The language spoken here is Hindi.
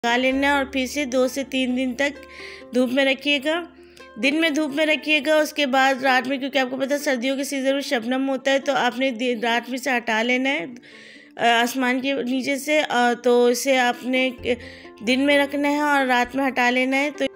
लगा लेना है और फिर से 2 से 3 दिन तक धूप में रखिएगा। दिन में धूप में रखिएगा, उसके बाद रात में, क्योंकि आपको पता है सर्दियों के सीज़न में शबनम होता है, तो आपने रात में से हटा लेना है आसमान के नीचे से। तो इसे आपने दिन में रखना है और रात में हटा लेना है। तो